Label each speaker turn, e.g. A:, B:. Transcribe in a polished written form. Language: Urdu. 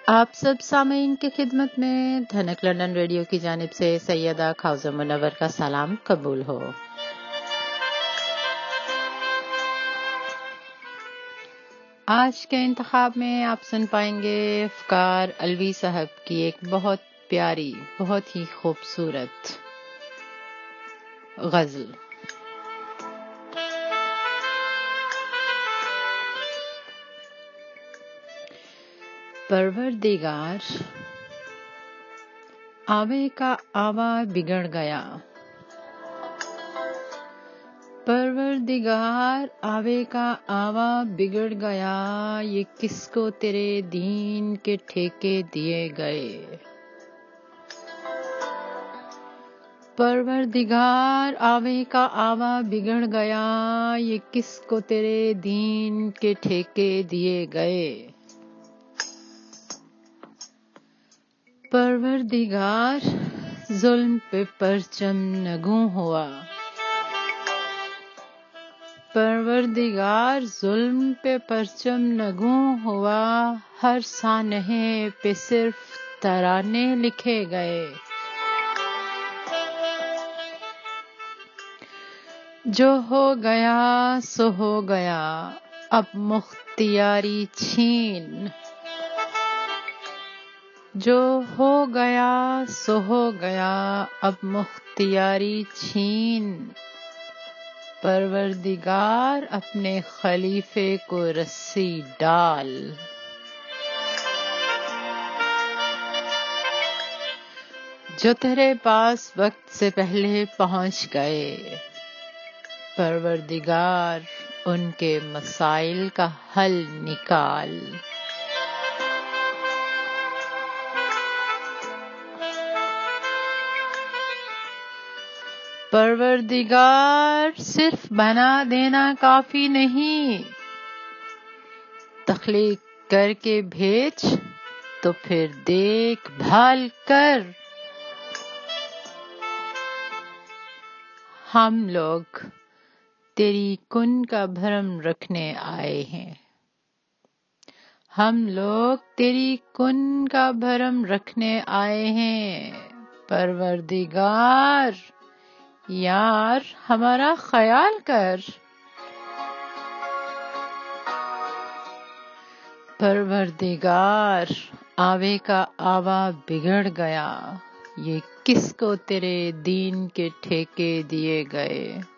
A: آپ سب سامعین کی خدمت میں دھنک لندن ریڈیو کی جانب سے سیدہ خوزہ منور کا سلام قبول ہو۔ آج کے انتخاب میں آپ سن پائیں گے افکار الوی صاحب کی ایک بہت پیاری، بہت ہی خوبصورت غزل۔ پروردگار آوے کا آوا بگڑ گیا، پروردگار آوے کا آوا بگڑ گیا، یہ کس کو تیرے دین کے ٹھیکے دیے گئے۔ پروردگار آوے کا آوا بگڑ گیا، یہ کس کو تیرے دین کے ٹھیکے دیے گئے۔ پروردگار ظلم پہ پرچم نگوں ہوا، پروردگار ظلم پہ پرچم نگوں ہوا، ہر سانحے پہ صرف ترانے لکھے گئے۔ جو ہو گیا سو ہو گیا، اب مختیاری چھین، جو ہو گیا سو ہو گیا، اب مختیاری چھین۔ پروردگار اپنے خلیفے کو رسی ڈال، جو تیرے پاس وقت سے پہلے پہنچ گئے۔ پروردگار ان کے مسائل کا حل نکال۔ پروردگار صرف بنا دینا کافی نہیں، تخلیق کر کے بھیج تو پھر دیکھ بھال کر۔ ہم لوگ تیری کن کا بھرم رکھنے آئے ہیں، ہم لوگ تیری کن کا بھرم رکھنے آئے ہیں۔ پروردگار یار ہمارا خیال کر۔ پروردگار آوے کا آوا بگڑ گیا، یہ کس کو تیرے دین کے ٹھیکے دیے گئے۔